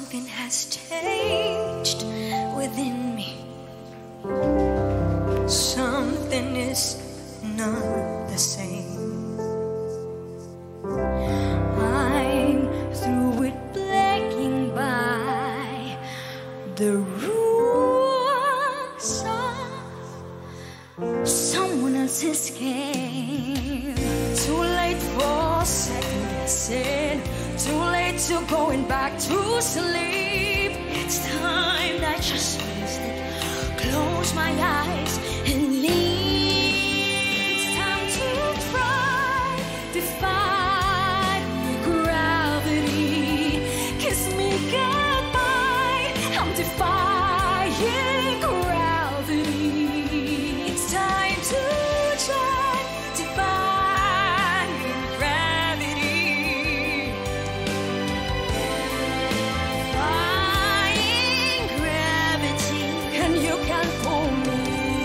Something has changed within me. Something is not the same. I'm through with playing by the rules of someone else's game. Too late for second guessing. Too late to going back to sleep. It's time that just face it. Close my eyes and leave. It's time to try, defy gravity. Kiss me goodbye. I'm defying gravity. It's time to try, defying gravity. Defying gravity, and you can't pull me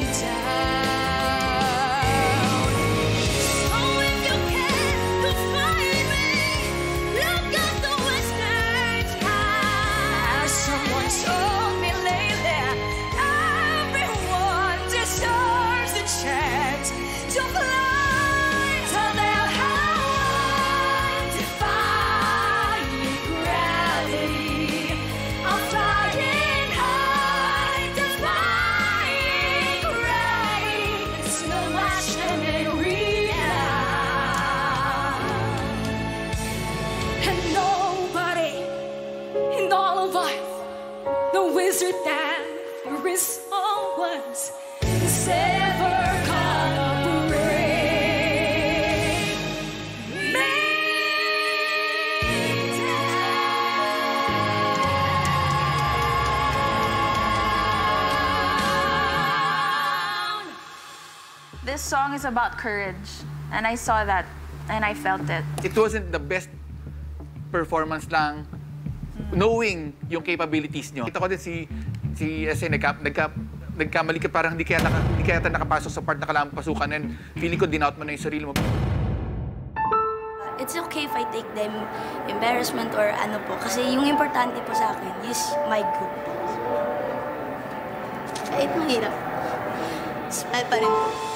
down. So if you can defy me, look at the western sky. Someone told me lately, everyone deserves a chance to fly to their high. Defying gravity, I'm flying high. Defying gravity, it's no match than it and nobody in all of us, the wizard that there is always is ever gonna break me down. This song is about courage, and I saw that, and I felt it. It wasn't the best performance lang, knowing yung capabilities nyo. Kita ko din si SN, nagkamali ka, parang hindi kaya nakapasok sa part na kailangan pasukan, and feeling ko din-out mo na yung sarili mo. It's okay if I take them embarrassment or ano po. Kasi yung importante po sa akin is my group. Kahit mahirap, smile pa rin po.